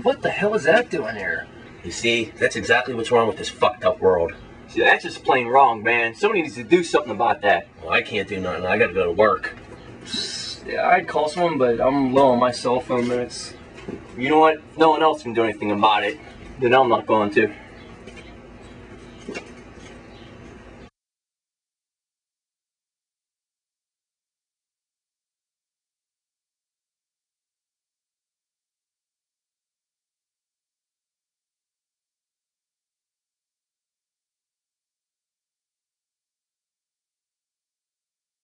what the hell is that doing here? You see, that's exactly what's wrong with this fucked up world. See, that's just plain wrong, man. Somebody needs to do something about that. Well, I can't do nothing. I gotta go to work. Yeah, I'd call someone, but I'm low on my cell phone minutes. You know what? If no one else can do anything about it, then I'm not going to.